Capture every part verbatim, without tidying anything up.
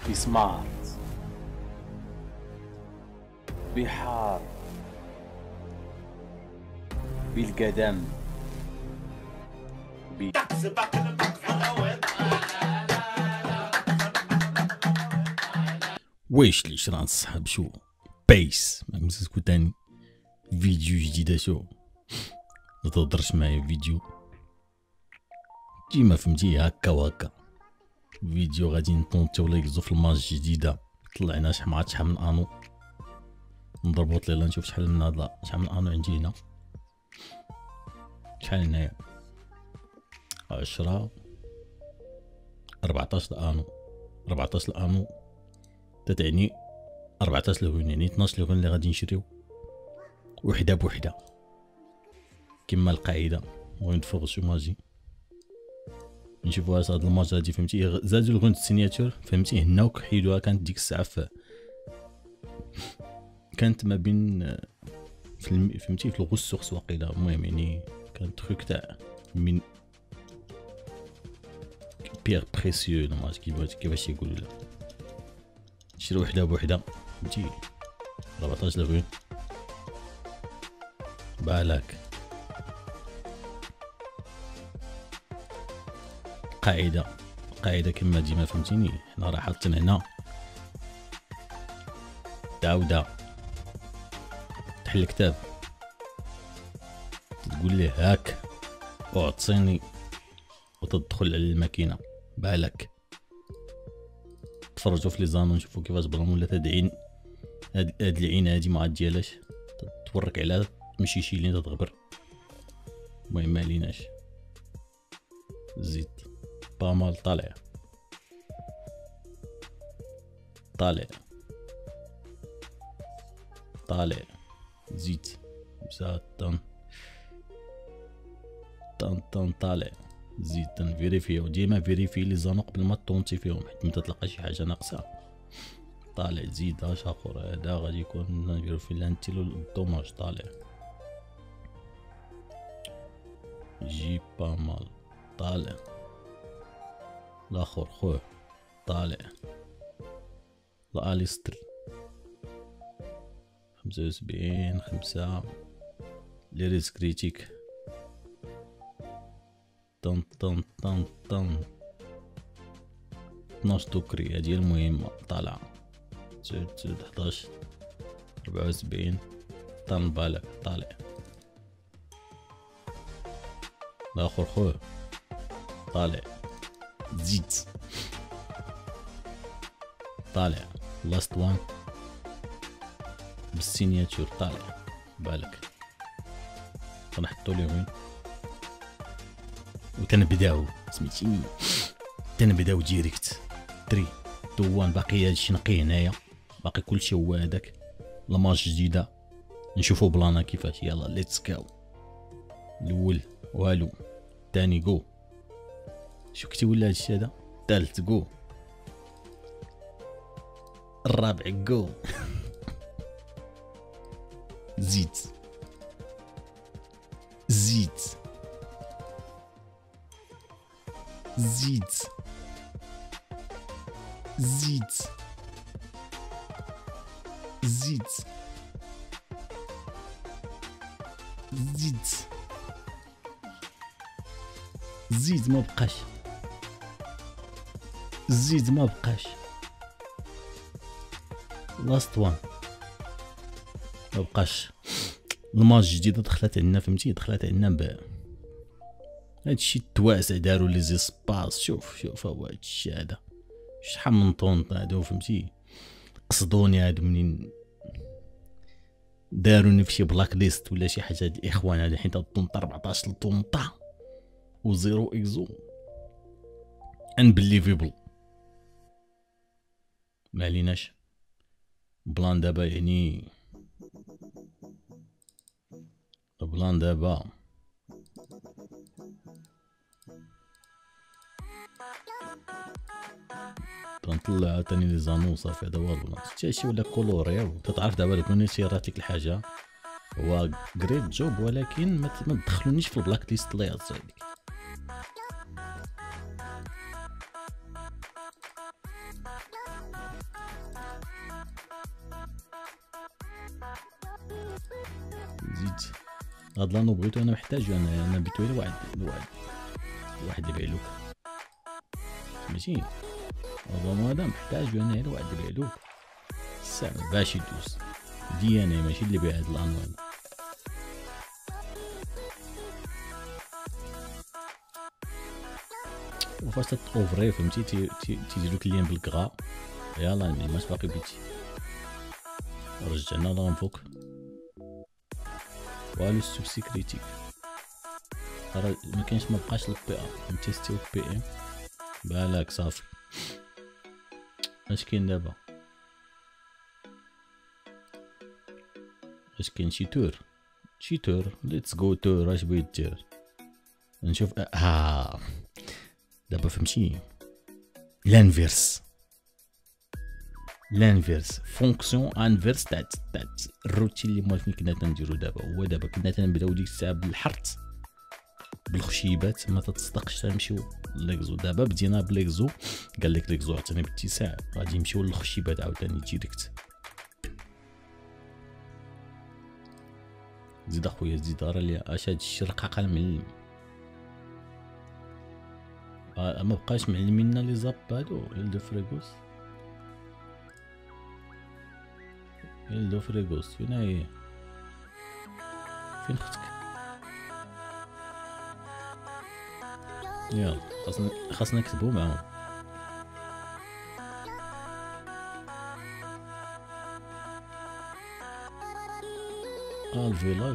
بسمارت، بحار، بالقدم، ب... واش ليش راه نصحاب شو بيس ما مسكو تاني فيديو جديد. شو ما تهضرش معايا فيديو ديما فهمتي هكا وهكا. فيديو غادي نطونطيو ولا يقزو في الماج جديده طلعنا شحال ما شحال من انو نضربو طليله نشوف شحال من هذا شحال من انو عندي هنا. شحال هنايا عشرة أربعطاش انو أربعطاش انو تتعني أربعطاش لهون يعني اثناش لهون اللي غادي نشريو وحده بوحده كما القاعده. ونتفرج شو ماجي نشوفوا هاد الماج هادي فهمتي زادوا الغون السيناتور فهمتي هنا وكحيدوها. كانت ديك الساعه ف كانت ما بين في الم... فهمتي في الغسوخ واقيلا. المهم يعني كان تروك تاع من بيير بريسيو ما عرفت كيفاش كيفاش يقولوا له. شري وحده بوحده فهمتي أربعطاش لغون بالك. قاعده قاعده كما ديما فهمتيني. حنا راه حاطين هنا تعاوده تحل الكتاب تقول ليه هاك اعطيني وتدخل على الماكينه بالك. تفرجوا في لي زانون نشوفوا كيفاش بلان ولا تدعين هاد هاد العين هادي ما عاد ديالاش تورك على تمشي شي لين تتغبر. المهم ماليناش زيد بامال طالع طالع طالع زيد زاد طن طن طن طالع زيد تنفيريفيو ديما فيريفي لي زانو قبل ما طونتي فيهم حيت متى تلقى شي حاجه ناقصه طالع زيد اش اخر هذا غادي يكون نديرو في لانتيلو الدوماج طالع جي بامال طالع الاخر خوه طالع الاليستر خمسة وسبعين خمسة ليريس كريتيك طن طن طن طن اثناش دوكري هادي المهمة طالعة زيد زيد حداش ربعة وسبعين طن بالك طالع الاخر خوه طالع زيد طالع لاست وان بالسينياتور طالع بالك. غنحطو ليه وين وتنبداو سميتيني تنبداو ديريكت تري دوان. باقي هادشي نقي هنايا باقي كلشي هو هداك لماج جديده نشوفو بلانا كيفاش. يلا ليتس جو. الاول والو الثاني جو شو كتي ولا هادشي هذا الثالث جو الرابع جو زيد زيد زيد زيد زيد زيد زيد ما بقاش زيد ما بقاش لاست وان ما بقاش. الماج الجديده دخلت عندنا فهمتي دخلت عندنا ب هادشي التواسع داروا لي زي سباس. شوف شوف هو هادشي هذا شحال من طونط هادو فهمتي قصدوني هادو منين داروني في شي بلاك ليست ولا شي حاجه. هاد الاخوان هادي حيت الطونطه أربعطاش طونطه وزيرو اكزو انبليفيبل. ما عليناش بلان دابا يعني بلان دابا تنطلع عاوتاني لي زانون صافي هذا هو البلان. حتى شي ولا كولوري تتعرف دابا لكون سيرات ديك الحاجه هو جريت جوب ولكن ما تدخلونيش في البلاك ليست الله يعطيك عليك. زيد هاد لانو بغيتو انا محتاج انا انا بيتو غير واحد واحد واحد اللي بعلوك ماشي هذا هذا محتاج انا غير واحد اللي بعلوك الساعة باش يدوز دي انا ماشي اللي بيع هاد لانو هذا. وفاش تتوفري فهمتي تيديروك اللين بالكغا يلا الماس باقي بيتي رجعنا لانفوك والو السوبسي كريتيك راه مكاينش مبقاش البي ا نتيستيو بي ام بالك صافي. اش كاين دابا اش كاين شي تور شي تور ليتس جو تور اش بغيت دير نشوف ها دابا فهمتي لانفيرس لانفيرس فونكسيون انفيرس تاع تاع الروتين اللي موالفين كنا تنديرو دابا. هو دابا كنا تنبداو ديك الساعه بالحرت بالخشيبات ما تتصدقش تنمشيو ليكزو. دابا بدينا بليكزو قال لك ليكزو عطيني باتساع غادي نمشيو للخشيبات عاوتاني ديريكت. زيد اخويا زيد راه لي اش هاد الشيء رقاق المعلم آه ما بقاش معلمينا لي زاب هادو دو فريغوس دو فريغوس فين هي فين اختك يلا خاصنا خاصنا نكتبو معاهم. اه الفيلاج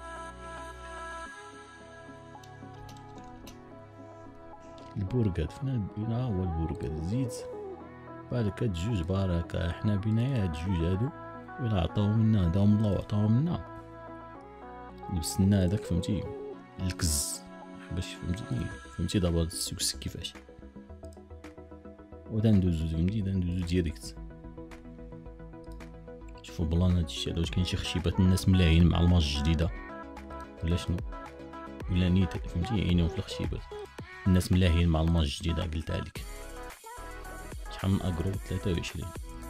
البورقات فين بينا هو البورقات زيد بالك هاد جوج بركة حنا بينا هاد جوج هادو وين عطاو منا هداهم الله وعطاو منا لبسنا هداك فهمتي الكز باش فهمتيني فهمتي دابا السوكس كيفاش ودا ندوزو فهمتي دا ندوزو ديريكت. شوفو بلان هادشي على واش كاين شي خشيبات الناس ملاهين مع الماج الجديدة ولا شنو ولا نيت فهمتي عينيهم في الخشيبات الناس ملاهين مع الماج الجديدة قلتها لك. شحال من اكرو ثلاثة وعشرين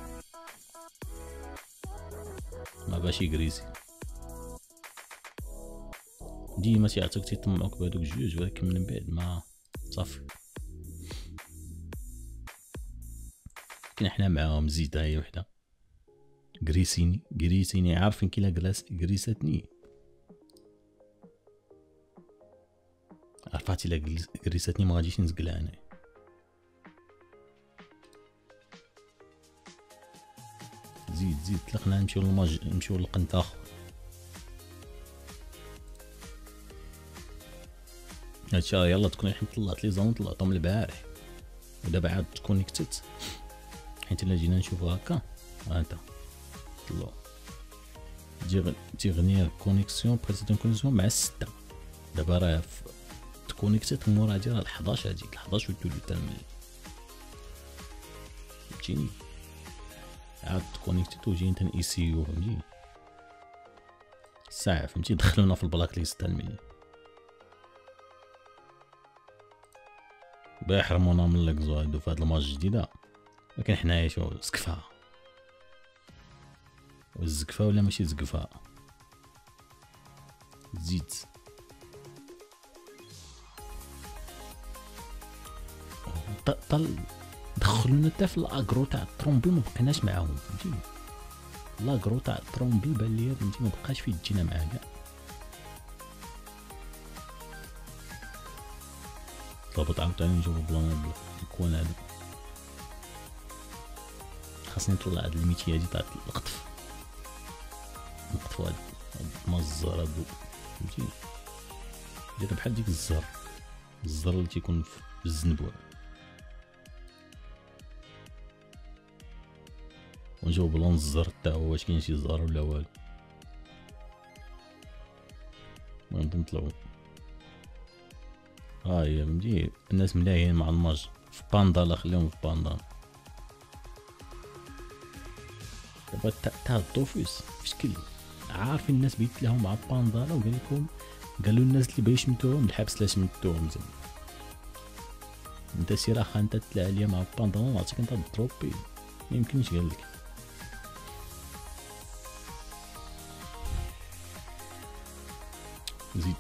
ما باش يكريزي ديما تيعطيك تيطمعوك بهادوك جوج ولكن من بعد ما صافي. كنا حنا معاهم زيدة هي وحدة كريسيني كريسيني عارفين كي لا كراس كريساتني عرفتي لا كريساتني ما غاديش نزقلها انا. زيد زيد طلقنا نمشيو للماج نمشيو للقنطاخ هادشي يلا تكون حيت طلعت لي زون طلعتهم البارح ودابا عاد تكونيكتت حيت الا جينا نشوفو هكا ها انت طلعو تيغني كونيكسيون بريسيدون كونيكسيون مع ستة دابا راه تكونيكتت مورا هادي راه الحداش هاديك الحداش ودو لي تنمل فهمتيني عاد تكونيكتيت وجايين تن اي سي يو فهمتي الساعة فهمتي دخلونا في البلاك ليست تاع الملي بيحرمونا من ليكزو هادو في هاد الماج الجديدة. لكن حنايا شو زكفا والزكفا ولا ماشي زكفا زيد طل دخلونا حتى في الاغرو تاع الطرومبيل ما بقيناش معاهم فهمتي الاغرو تاع الطرومبيل بان ليا فهمتي ما بقاش فيه تجينا معاه كاع. طلبت عاوتاني نجيبو بلان الكوان هذا خاصني نطلع هاد الميتي هادي تاع القطف نقطفو هاد المزر هادو فهمتي داير بحال ديك الزهر الزهر اللي تيكون في الزنبوع ونجيو بلان الزهر تاعو واش كاين شي زهر ولا والو المهم نطلعو. ها هي فهمتي الناس ملاهيين مع الماج في باندا خليهم في باندا. دابا تاع الطوفيس فشكل عارفين الناس بيت لهم مع باندا وقال لكم قالوا الناس اللي باغي يشمتوهم الحبس لا شمتوهم زعما انت سير اخا انت تطلع عليا مع باندا نعطيك انت الدروبي ما يمكنش قال لك زيد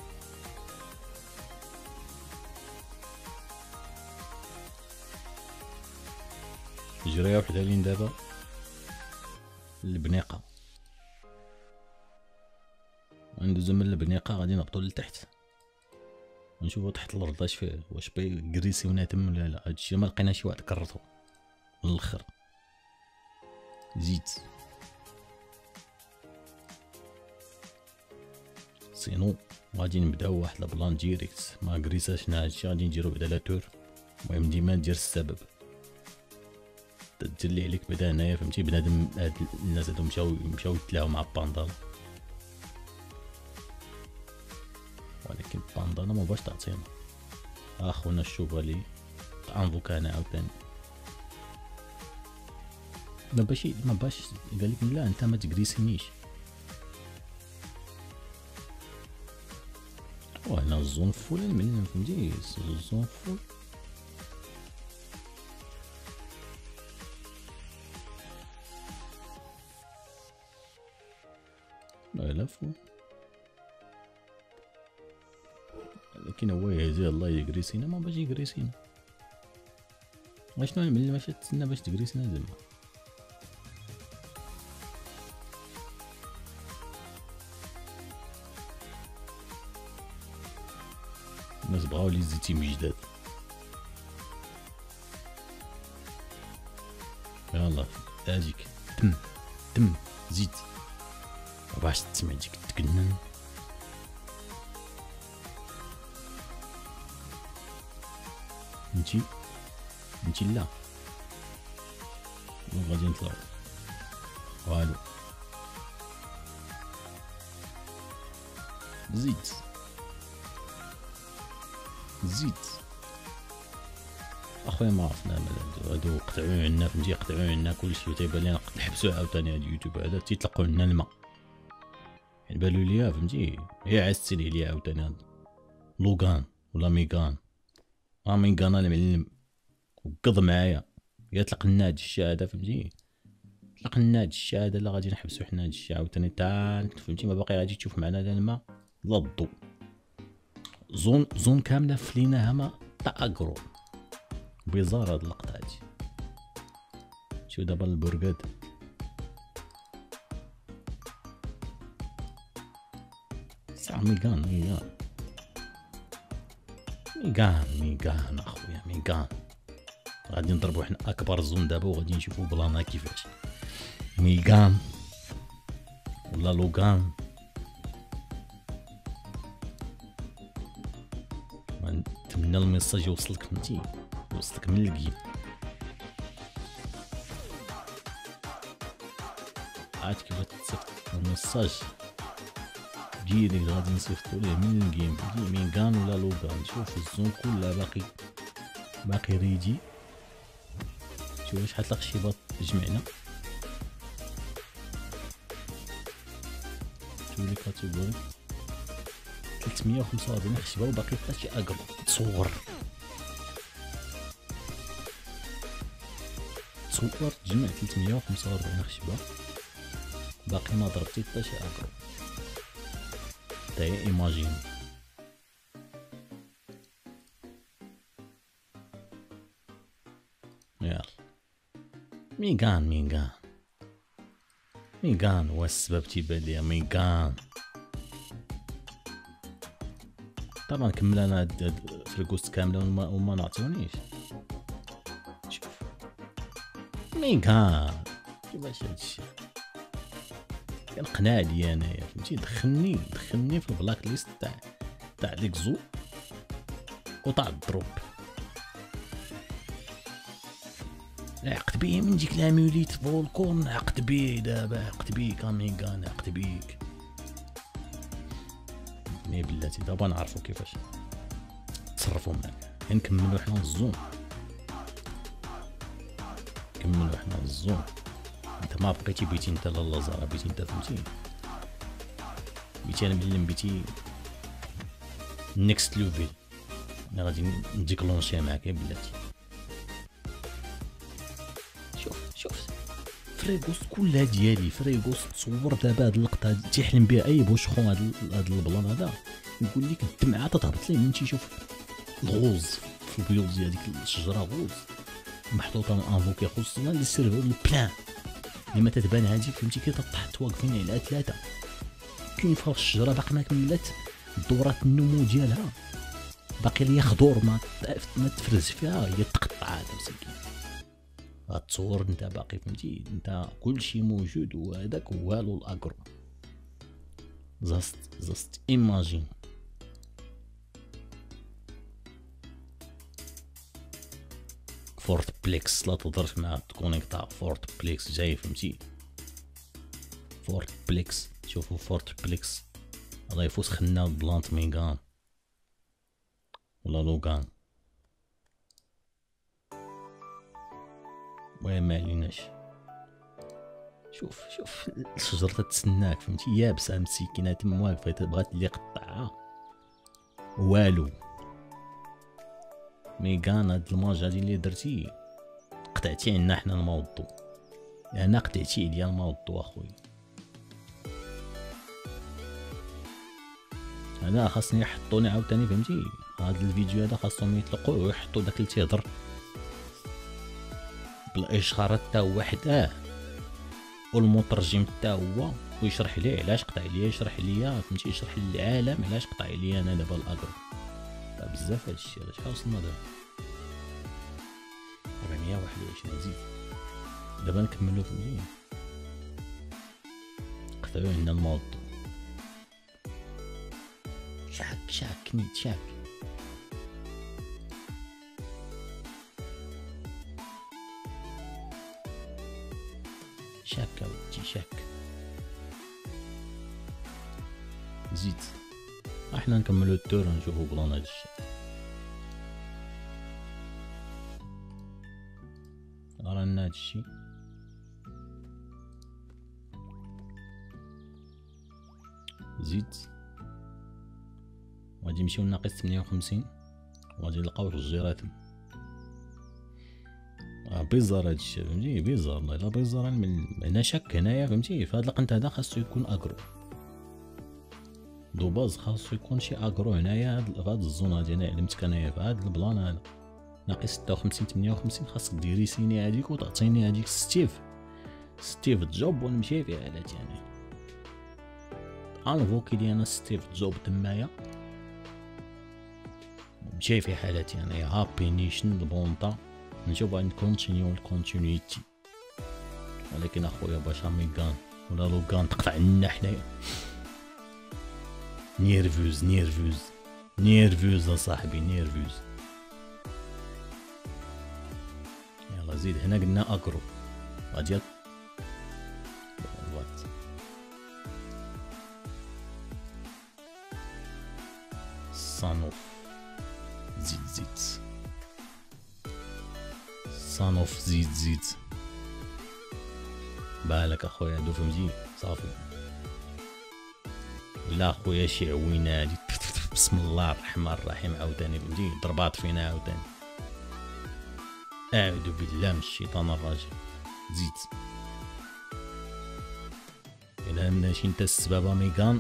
جريه وحده لين دابا البنيقه، ندوزو من البنيقه غادي نهبطو لتحت نشوفو تحت الارض اش فيه، واش بغي كريسيونا تم ولا لا. هادشي ما لقينا شي واحد كرتو من الاخر. زيد سينو غادي نبداو واحد البلان ديريكت، ما كريساشنا هادشي غادي نديرو بعدا لا تور. المهم ديما دير السبب، تدير لي عليك بعدا هنايا فهمتي. بنادم هاد الناس هادو مشاو مشاو يتلاعاو مع باندالا، ولكن باندالا ما باش تعطينا. اخونا الشوفالي انفوكا انا عاوتاني ما باش ما باش قال لك لا انت ما تكريسينيش. وانا الزون فول المعلم فهمتي، الزون فول لا فول، لكن هو يهزي الله يكريسينا ما باش يكريسينا. اشنو المعلم واش تسنى باش تكريسينا زعما؟ الناس بغاو لي زيتيم جداد. يلاه اجيك تم تم زيد باش تسمع ديك تكنن. نتي نتي لا غادي نطلعو والو. زيد زيد اخويا ما عرفنا مالا هادو قطعو عنا فهمتي، قطعو عنا كلشي وتيبان لينا نحبسو عاوتاني هاد اليوتيوب هذا تيطلقوا لنا الماء. يعني بالو ليا فهمتي هي عاستي لي عليا عاوتاني هاد لوغان ولا ميغان. ها ميغان المعلم وقض معايا يا طلق لنا هاد الشهاده فهمتي، طلق لنا هاد الشهاده لا غادي نحبسو حنا هاد الشيء عاوتاني تا فهمتي. ما باقي غادي تشوف معنا لا الماء لا الضو. زون زون كامله فليناها ما تا اكرو بيزار هاد اللقطه هادي. شوف دابا البرقاد ساعة ميغان ميغان ميغان ميغان اخويا ميغان. غادي نضربو حنا اكبر زون دابا وغادي نشوفو بلانا كيفاش ميغان ولا لوغان. نتمنى الميساج يوصلك فهمتي، يوصلك من القيم. عاد كيف تصيفط الميساج ديريكت غادي نصيفطو ليه من الجيم فهمتي. ميغان ولا لوغان. شوف الزون كلها باقي باقي ريدي. شوف شحال تلاق شي باط جمعنا. شوف لي كاتيجوري ثلاثمية وخمسة وأربعين خشبه وباقي حتى شي اقرب تصور تصور تجمع ثلاثمية وخمسة وأربعين خشبه باقي ما ضربتي حتى شي اقرب. تا هي ايماجين يلا ميغان ميغان ميغان هو السبب تيبان ليا ميغان. طبعا كمل انا هاد الفلوس كامله وما, وما نعطيونيش. شوف ميغان كيفاش هادشي كنقنع عليا انايا فهمتي. دخلني دخلني في البلاك ليست تاع تاع ديك زو وتاع الدروب. عقد بيه من ديك لاموليت فولكون، عقد بيه دابا عقد بيك ميغان عقد بيك مي بلاتي. دابا نعرفو كيفاش تصرفو معاك. نكملو حنا الزون نكملو حنا الزون. انت ما بقيتي بيتي انت لالا زهرة بيتي انت فهمتي. بيتي انا معلم بيتي نيكست ليفل. انا غادي نديكلونشي معاك يا بلاتي. شوف شوف في فريغوس كلها ديالي. فريغوس تصور دابا هاد اللقطه هادي تيحلم بها اي بوشخون. هاد هاد البلان هذا يقول لك الدمعه تتهبط ليه من تيشوف الغوز في البيولوجيا. هذيك الشجره غوز محطوطه من انفوكي خصوصا للسيرفر البلان اللي ما تتبان هادي فهمتي كي تطحت واقفين على ثلاثه. كاين فوق الشجره باقي ما كملت دورات النمو ديالها، باقي ليا خضور ما ما تفرز فيها، هي تقطع هذا مسكين. غتصور انت باقي فهمتي انت كلشي موجود وهذاك والو الاغرو. زاست زاست ايماجين فورت بليكس. لا تهضرش مع تكونيكتا فورت بليكس جاي فهمتي. فورت بليكس شوفوا فورت بليكس الله يفوت خنا بلانت ميغان ولا لوغان. وين ما عليناش. شوف شوف الشجرة تتسناك فهمتي يابسة مسكينة تما واقفة بغات اللي يقطعها والو. ميغان هاد الماج هادي اللي درتي قطعتي عنا حنا الموضوع. انا قطعتي عليا الموضوع اخويا. انا خاصني يحطوني عاوتاني فهمتي. هاد الفيديو هذا خاصهم يطلقوه ويحطوا داك اللي تيهضر بالاشارات تا هو حداه والمترجم تا هو ويشرح ليه علاش قطع ليا. يشرح ليا فهمتي يشرح للعالم علاش قطع ليا انا دابا الاغرو. بزاف هادشي. هذا شحال وصلنا دابا؟ أربعمية وواحد وعشرين. زيد دابا نكملو فهمتي. قطعو عندنا الموضوع. شاك شاك نيت شاك. شاك اودي شاك. زيد احنا نكملو التور ونشوفو بلان هاد الشيء. رانا هاد الشيء زيد غادي نمشيو ناقص ثمانية وخمسين وغادي نلقاو الجيراتم. اه بيزار هادشي فهمتي بيزار والله الا بيزار. من هنا شك هنايا فهمتي. فهاد القنت هذا خاصو يكون اغرو دو باز. خاصو يكون شي اغرو هنايا فهاد الزون هادي. انا علمتك انايا فهاد البلان هذا ناقص ستة وخمسين ثمانية وخمسين خاصك ديري سيني هاديك وتعطيني هاديك ستيف ستيف جوب ونمشي فيها على تاني. انفوكي لي انا ستيف جوب تمايا نمشي في حالتي انايا. هابي نيشن البونطا نشوف غادي نكونتينيو الكونتينيتي. ولكن اخويا باش ميغان ولا لوغان تقطع لنا حنايا. نيرفوز نيرفوز نيرفوز اصاحبي نيرفوز. يلا زيد هنا قلنا اغرو غادي وات صانوف. زيد زيد صانوف زيد زيد. بالك اخويا هادو فهمتي صافي. لا اخويا شي عوينه هادي بسم الله الرحمن الرحيم عاوتاني فهمتي ضربات فينا عاوتاني. اعوذ بالله من الشيطان الرجيم. زيد الا ماشي نتا السبابه ميغان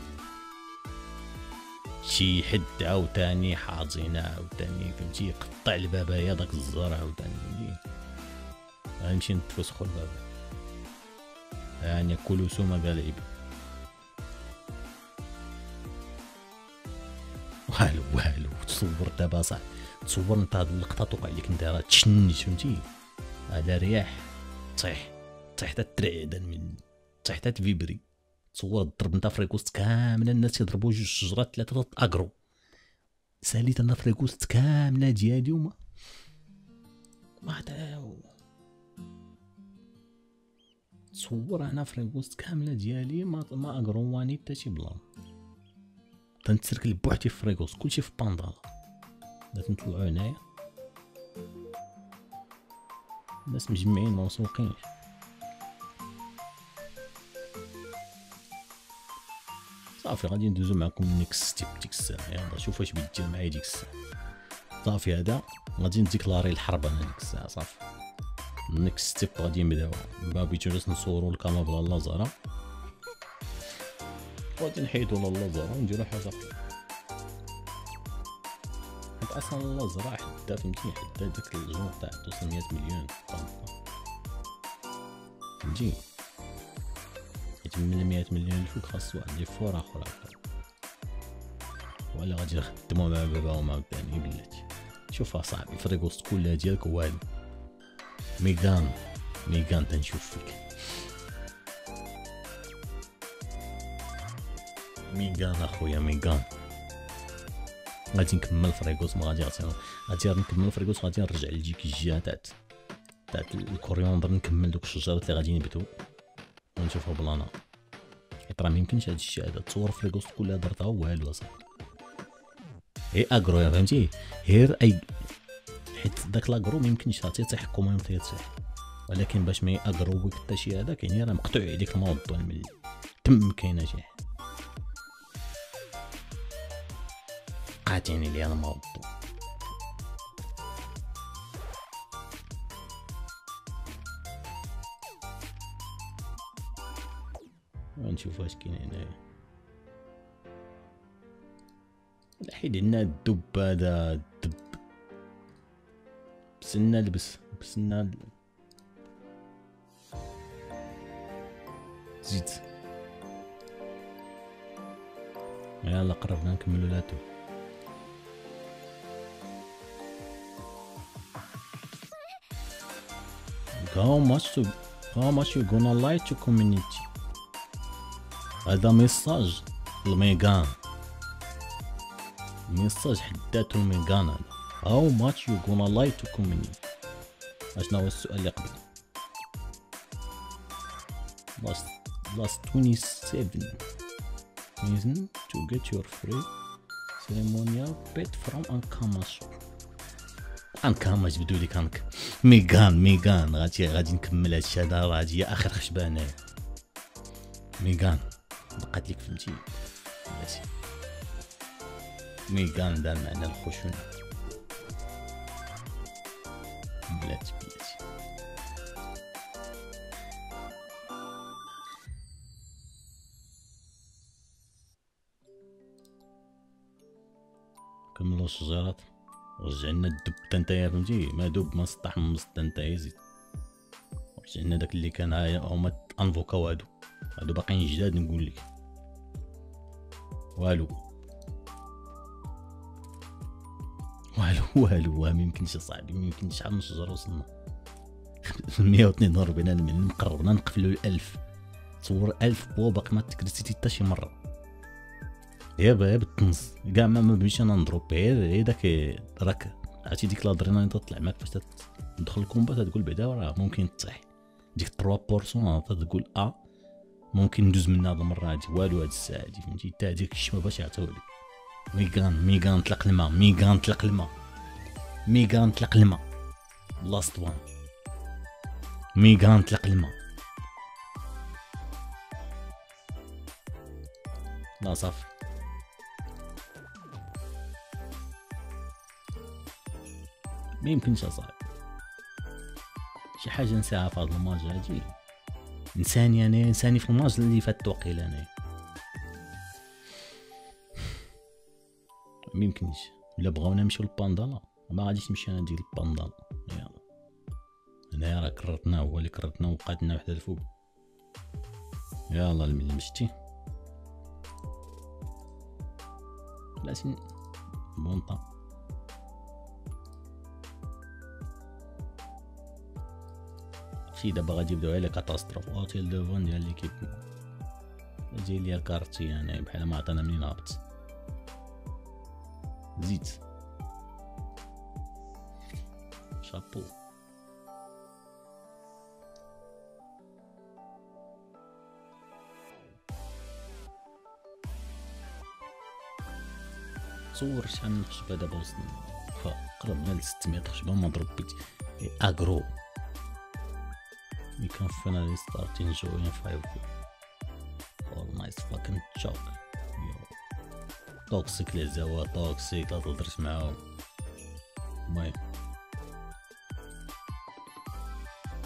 شي حد عاوتاني حاضينا عاوتاني فهمتي يقطع البابايا داك الزهر عاوتاني فهمتي. غنمشي نتفسخو الباب يعني كلوسو ما قال عيب والو والو. تصور دابا صح تصور انت هاد اللقطه توقع لك انت راه تشنج فهمتي. هذا رياح طيح طيح حتى ترعدن من طيح حتى تفيبري. تصور ضرب انت فريكوست كامله الناس تضربوا جوج شجرات ثلاثه تاغرو. ساليت انا فريكوست كامله ديالي وما ما عطاو. تصور انا فريكوست كامله ديالي ما ما اغرواني حتى شي بلان. تنتسركل بوحدي في فريكوست كلشي في باندالا. بدات نطلعو هنايا الناس مجمعين ما مسوقينش. صافي غادي ندوزو معكم نيكست ستيب ديك الساعه. يلا شوف واش بيدير معايا ديك الساعه. صافي هذا غادي نديكلاري الحرب انا ديك الساعه صافي. نيكست ستيب غادي نبداو بابي جلس نصورو الكاميرا بلا لازارا، غادي نحيدو لا لازارا ونديرو حاجه اخرى. حيت اصلا لازارا حدا فهمتي حدا داك الجون تاع توصل مية مليون فهمتي، حيت من مية مليون الفوق خاص واحد لي فور اخر اخر ولا غادي نخدمو مع باباهم عاوتاني بلاتي. شوف اصاحبي فريغوست كلها ديالك والو. ميغان ميغان تنشوف فيك ميغان اخويا ميغان. غادي نكمل فريغوس، ما غادي غادي غادي نكمل فريغوس، غادي نرجع لديك الجهه تاعت تاعت الكوريوندر، نكمل دوك الشجرات اللي غادي نبتو ونشوفو بلانا. حيت راه ميمكنش هاد الشيء هذا تصور فريغوس كلها درتها والو اصاحبي. هي اغرو يا فهمتي، غير اي حيت داك لاغرو ميمكنش عرفتي تيحكم ولا تيصح، ولكن باش ما ياغروك حتى شي هذاك يعني راه مقطوع عليك الموضوع من تم كاينه شي حاجه قاطعين لي الموضوع. ونشوف واش كاين هنايا. حيد لنا الدب هذا الدب، بسنا لبس بسنا زيد. يلا قربنا نكملو لاتو. How much to how much you gonna lie to community. هذا ميساج الميغان، ميساج حداتو الميغان هذا. How much you gonna lie to community. اشنو هو السؤال اللي قبل؟ last last twenty-seven reason to get your free ceremonial pet from Ankamash. انكاماش بدو لي كانك ميغان ميغان غادي غادي نكمل هادشي هذا، راه هادي هي اخر خشبه هنايا. ميغان بقات ليك فهمتي بلاتي، ميغان دار معنا الخشونه بلاتي بلاتي. كملوا الشجرات، رجعنا الدب تا نتايا فهمتي، ما دوب ما سطح من وسط نتايا زيد. رجعنا داك اللي كان هما انفوكاو هادو هادو باقيين جداد نقول لك. والو والو والو ما يمكنش اصاحبي، ما يمكنش. شحال من شجره وصلنا؟ مية واثنين وأربعين. انا من قربنا نقفلوا الألف. تصور ألف بوا باقي ما تكريتي حتى شي مره. يا با بالتنص كاع ما بغيتش انا نضرب، غير داك راك عرفتي ديك لادرينالين تطلع معاك فاش تدخل الكومبا، تقول بعدا راه ممكن طيح. ديك ثلاثة بورسون تقول اه ممكن ندوز من هاد المره هادي. والو هاد الساعه هادي فهمتي، حتى هاديك الشمه باش يعطيو لي. ميغان ميغان طلق الماء، ميغان طلق الماء، ميغان طلق الماء. لاست وان ميغان طلق الماء. لا صافي ما يمكنش اصاحبي شي حاجه نساها في هاد الماج هادي. نساني انا نساني في الماج اللي فات وقيل انايا ما يمكنش. الا بغاونا نمشيو للباندالا ما غاديش نمشي انا ندير الباندالا. يلا هنايا راه كررتنا، هو اللي كررتنا وبقات لنا وحده الفوق. يلا المشتي بلاتي بونطا. شي دابا غادي يبداو على كاتاستروف. اوتيل دو فون ديال ليكيب جاي ليا كارتي انا بحال ما عطانا منين هابط. زيد شابو. تصور شحال من خشبه دابا وصلنا، فقربنا ل ستمية خشبه مضروب بيت اغرو. You can finally start enjoying five all nice fucking joke. توكسيك لي زوا توكسيك لا تهضرش معاهم. المهم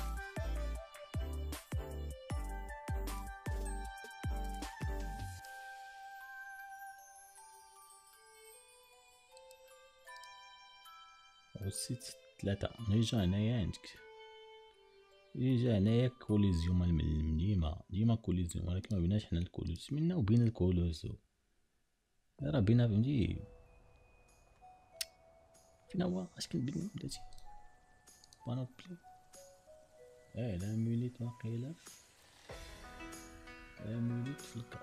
بصيت ثلاثة نيجا هنايا عندك نيجا هنايا كوليزيوم المعلم ديما ديما كوليزيوم ولكن ما بيناش حنا الكولوس منا وبين الكولوس راه بينا فهمتي فين هو اش كنبني بلاتي بانوبلي اه لا مينيت واقيلا لا مينيت في الكا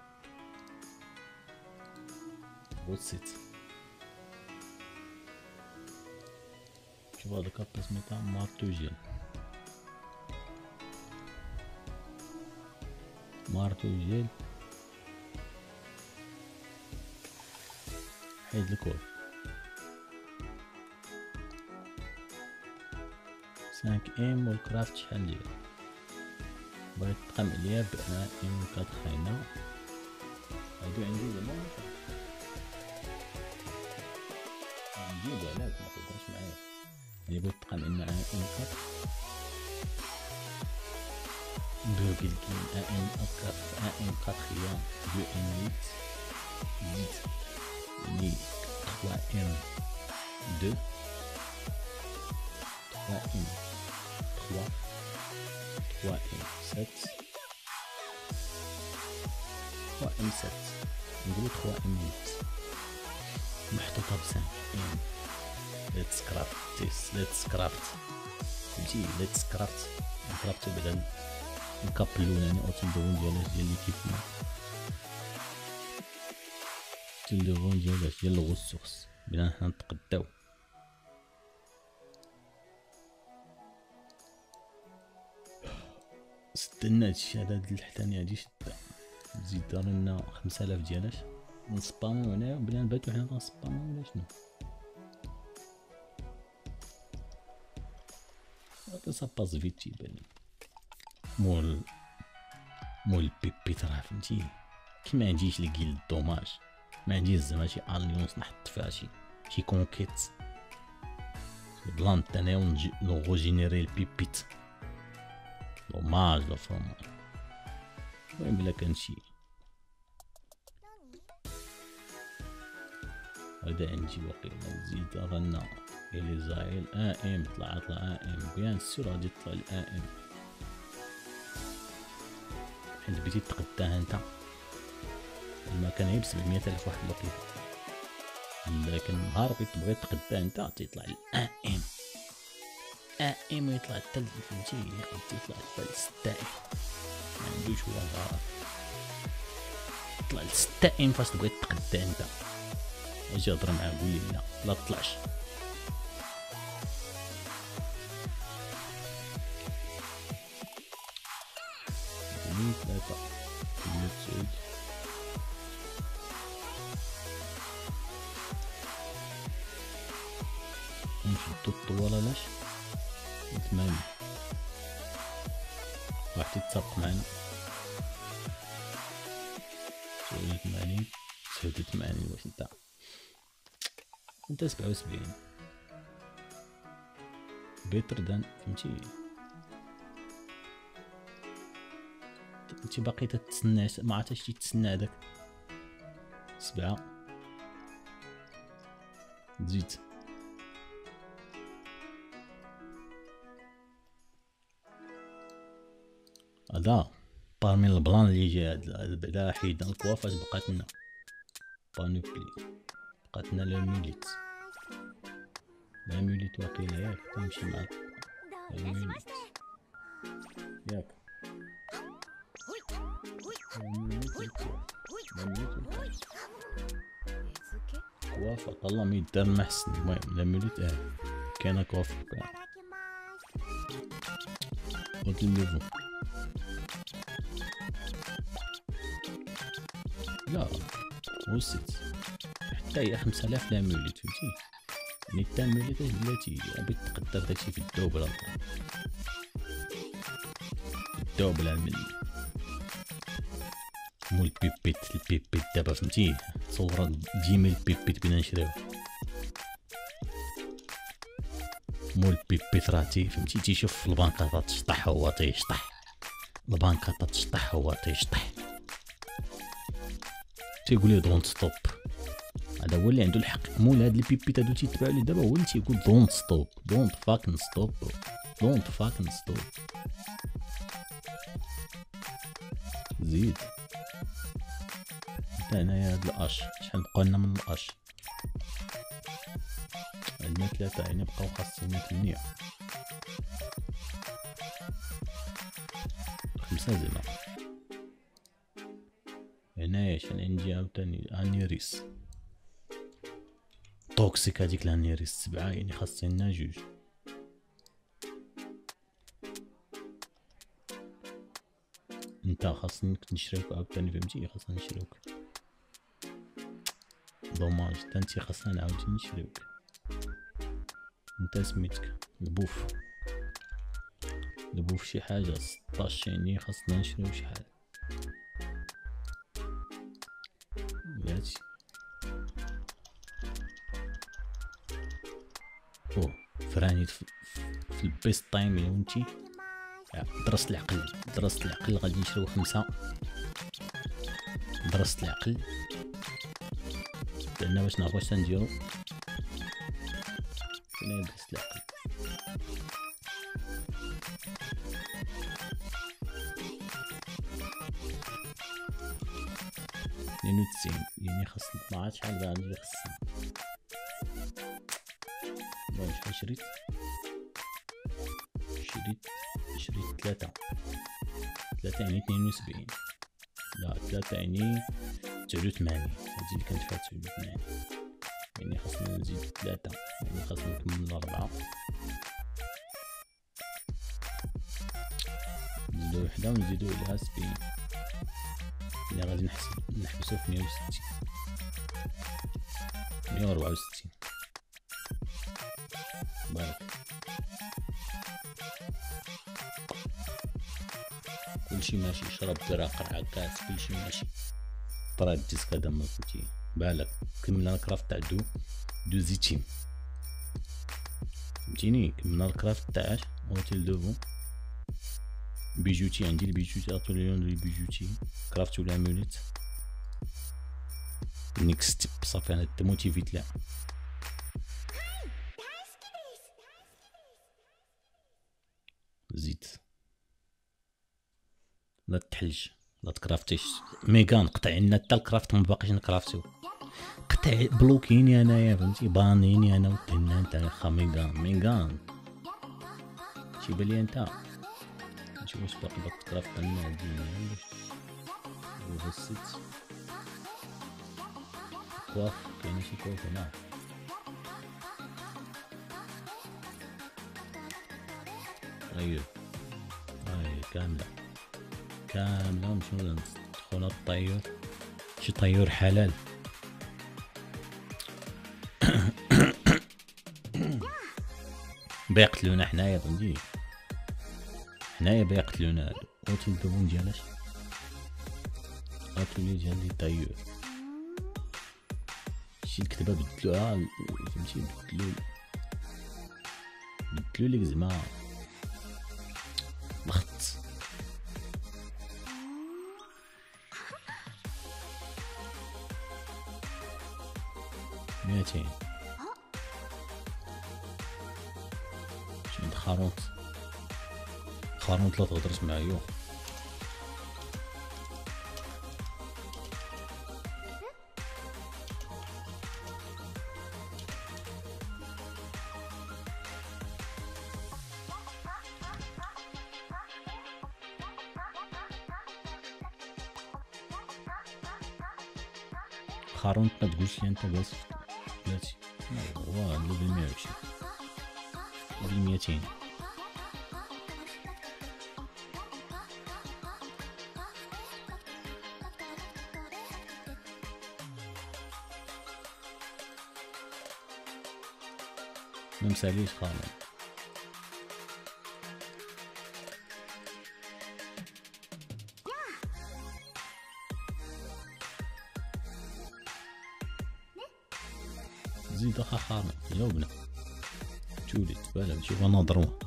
بصيت شوف هذا الكابا سميتها مارتوجيل مارتوجيل حيد الكود خمسة ام والكرافت شحال ديال بغيت تقام عليا ب ام كتخينا هادو عندي زعما نجيبو علاك متهضرش معايا اللي بغيت تقام عندنا ام كات نديرو كيلكين ام كات ام كاتخيا دو ام ويت زيد ني trois ام deux trois ام trois trois ام sept trois ام sept نقولو trois ام huit محطوطة ب خمسة ام ليتس كرافت تيس ليتس كرافت فهمتي ليتس كرافت نكرافتو بعدا الكاب اللوناني او تندوفون ديال ديال ليكيبمون تندوفون ديال ديال الغوسوس بلا حنا نتقداو استنى هادشي هذا الحتاني هادي شدا نزيد دارولنا خمسة آلاف ديالاش نسبامو هنايا بلا نباتو حنا كنسبامو ولا شنو هاكا ساباس فيت تيبان مول مول بيبيت راه فهمتي كي ما عنديش الكيل دوماج ما عنديش زعما شي اليونس نحط فيها شي شي كونكيت بلانت انايا ونجي نغو جينيري البيبيت دوماج لا فهم المهم بلا كان شي هذا عندي واقيلا نزيد رانا اليزايل ا ام طلع طلع ا ام بيان سور غادي يطلع الا ام حيت بغيتي تقداها انت المكان غير بسبعمية الف واحد الوقيته لكن نهار بغيت بغيت تقداها انت تيطلع الان ام ا ام يطلع حتى فهمتي يطلع حتى ستة ام ما عندوش هو الغرض طلع ستة ام فاش تبغي تقدا انت اجي هضر معاه قول لي لا لا تطلعش اثنين ثلاثة ثمانية تسعود نشدو الطوالة لاش ثمانية واحد يتسابق معنا تسعود وثمانين تسعود وثمانين واش انت انت سبعة وسبعين بيتر دان فهمتي انت باقي تتسنى ما عرفتش تتسنى هذاك سبعة تزيد هذا بارمي البلان اللي جا بعدا حيدنا الكوافاج بقات لنا بانوبلي بقات لنا لا ميليت لا ميليت واقيلا ياك تمشي معاك لا ميليت ياك كوافة طلع ما يدار ما حسن المهم لا ميليت اه كاينه كوافة قلت الميفو لا وصلت حتى هي خمسة آلاف لا ميليت فهمتي يعني تا ميليت بلاتي بغيت تقدر داكشي في الدوبلة الدوبلة من مول بيبيت البيبيت دابا فهمتي تصور ديما البيبيت بينا نشريو مول بيبيت راه تي فهمتي تيشوف البنكة تشطح هو تيشطح البنكة تشطح هو تيشطح تيقول لي دونت ستوب هذا هو اللي عنده الحق. مول هاد البيبيت هادو تيتبعوا لي دابا هو اللي تيقول دونت ستوب دونت فاكن ستوب دونت فاكن ستوب. زيد حتى هنايا هاد الاش، شحال بقى لنا من الاش؟ عندنا ثلاثة يعني بقاو خاصنا ثمانية خمسة زعما. هنايا شحال عندي عاوتاني انيريس توكسيك، هاديك الانيريس سبعة يعني خاصنا جوج. انت خاصني نشريوك عاوتاني فهمتي، خاصنا نشريوك دوماج، حتى انتي خاصنا نعاود نشريوك. انت سميتك البوف البوف شي حاجة ستاش يعني خاصنا نشريو شحال هادشي. اوه فراني في, في البيست تايم يا ونتي. درست العقل درست العقل غادي نشريو خمسة. درست العقل لأن باش نعرفو واش نديرو. فين درست العقل؟ اثنين وتسعين يعني خاصني معاد شحال بقى عندي خصني. المهم شحال شريت؟ شريت شريت ثلاثة ثلاثة يعني اثنين وسبعين. لا ثلاثة يعني تسعود وثمانين. هادي اللي كانت فيها تسعود وثمانين يعني خاصنا نزيد ثلاثة يعني خاصنا نكمل أربعة. نزيدو وحدة ونزيدو لها سبعين يعني غادي نحسب نحبسو في مية وستين مية وربعة وستين. بارك كلشي ماشي، شرب درا قرعة كاس كلشي ماشي. طرا الديسك هذا ما فهمتي بالك. كملنا الكرافت تاع دو دو زيتيم فهمتيني. كملنا الكرافت تاع اش اوتيل دوفو بيجوتي. عندي البيجوتي اتوليون دو بيجوتي كرافت ولا اموليت. نيكست ستيب صافي انا تموتيفيت لها. زيد لا تحلج لا تكرافتيش ميغان. قطع لنا حتى الكرافت ما باقيش نكرافتيو. قطع بلوكيني انايا فهمتي بانيني انا وطينا انت خا ميغان ميغان. شي بالي انت نشوف واش باقي باك تكرافت لنا هادي وبسيت كواف. كاين شي كواف هنا ايوا هاي كاملة كاملة. نمشيو ندخلو الطيور شي طيور حلال. بيقتلونا حنايا فهمتي حنايا بيقتلونا. اوتيل دوبون ديالاش اتولي ديال لي طيور. شي الكتابة بدلوها فهمتي بدلو بدلو ليك زعما الخط. ميتين شي عند خاروت خاروت لا تهضرش معايا. خارون ما تقولش لي انت جالس بلاتي هو عنده بالمية وعشرين بالميتين. ممساليش خارون. زيد اخا خارون جاوبنا تولي تبالا نشوف نضربو.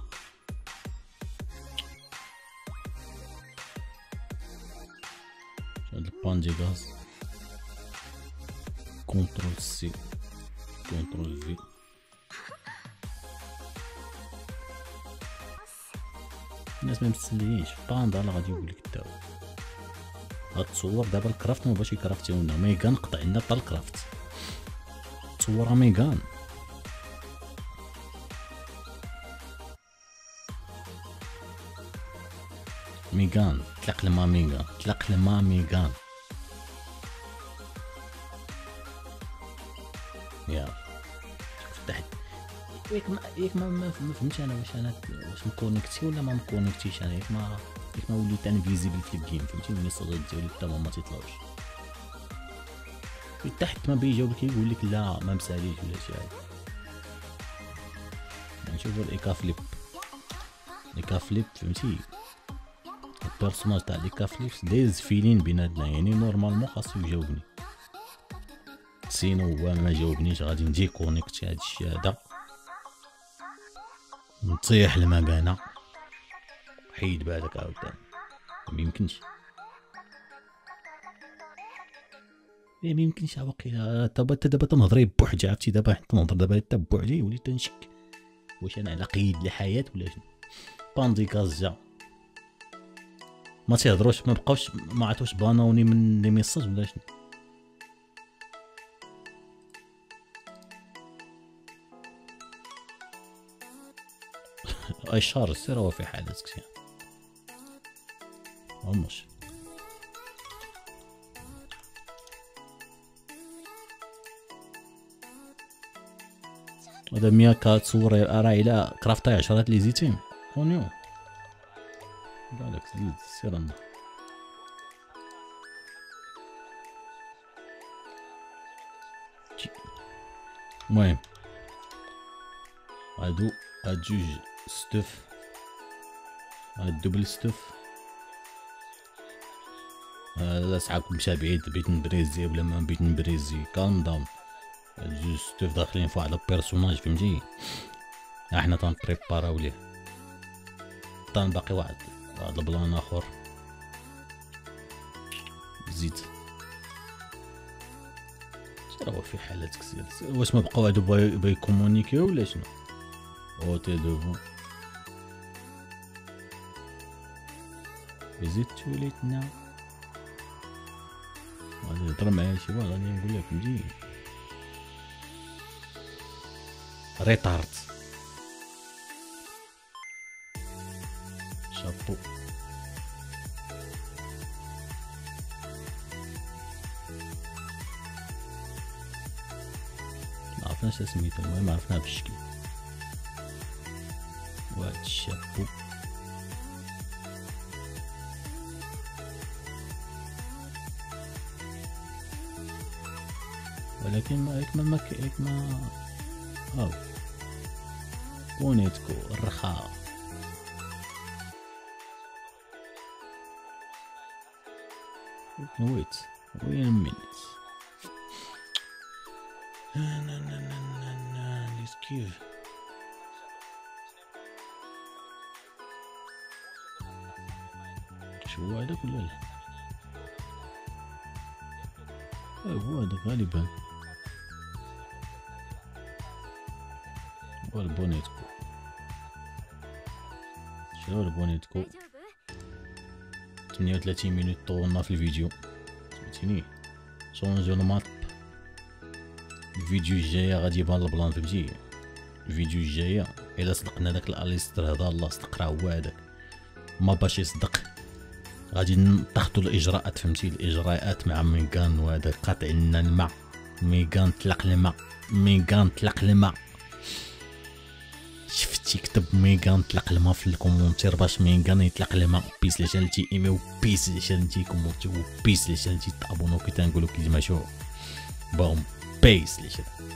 هاد البانجي غاز كونترول سي كونترول في. الناس ما مستنيينش باندا لا غادي يقول لك تا هو غتصور دابا الكرافت ما باش يكرافتيونا ميغان قطع لنا حتى الكرافت تصورها ميغان ميغان طلق لما ميغان طلق لما ميغان يا شوف تحت ياك ما ياك ما ما فهمتش انا واش انا واش مكونيكتي ولا ما مكونيكتيش انا ياك ما ياك ما وليت انفيزيبل في الجيم فهمتي ملي الصوت ديالي حتى ما تيطلعوش تحت ما بيجاوب لك يقول لك لا ما مساليش ولا شي حاجه. نشوفوا الايكا فليب الايكا فليب فهمتي البيرسوناج تاع الايكا فليب دايز فيلين بيناتنا يعني نورمالمون خاصو يجاوبني سينو هو ما جاوبنيش غادي ندي كونيكتي هاد الشيء هذا نطيح المكانه حيد بالك عاوتاني ميمكنش ايه ميمكنش واقيلا دابا دابا تنهضري بوحدي عرفتي دابا حتى نهضر دابا حتى بوحدي وليت تنشك واش انا على قيد الحياه ولا شنو. باندي كازا ما تيهضروش ما بقاوش ما عرفتوش بانوني من لي ميساج ولا شنو. اي شارج سير هو في حالتك سي همش هذا مياكا تصور راه الى كرافتاي عشرات لي زيتين اونيو بالك زيد سير انا المهم هادو هاد جوج ستوف هاد دوبل ستوف لا صحابكم مشى بعيد بغيت نبريزي ولا ما بغيت نبريزي كالم داون هاد جوج ستوف داخلين في واحد البيرسوناج فهمتي احنا تنبريباراو ليه طان باقي واحد واحد البلان اخر زيد سير هو في حالتك سير واش ما بقاو هادو بيكومونيكيو ولا شنو او تي دوفون زيد توليتنا غادي نهضر معايا شي واحد غادي نقول لك فهمتي ريتارد شابو ما عرفناش سميتو المهم عرفناها بالشكل وهاد الشابو ولكن ما هيك ما هيك ما هاو بونيتكو الرخاء ويت وين منت نا نا نا نا نا ليس كيف شو هذاك ولا لا هو هذا غالبا هو البونيتكو شنو البونيتكو ثمانية وثلاثين مينوت طولنا في الفيديو فهمتيني شونجو الماب الفيديو الجايه غادي يبان البلان فهمتي الفيديو الجايه الا صدقنا داك الاليستر هذا الله صدق راه هو هذاك ما باش يصدق غادي ناخذوا الاجراءات فهمتي الاجراءات مع ميغان وهذا قاطع لنا الماء ميغان طلق الماء ميغان طلق الماء شفتي كتب ميغان طلق الماء في الكومونتير باش ميغان يطلق الماء بيس لي شانتي ايميو بيس لي شانتي كومونتيو بيس لي شانتي تابونو كي تنقولوا كي ديما شو بوم بيس لي شانتي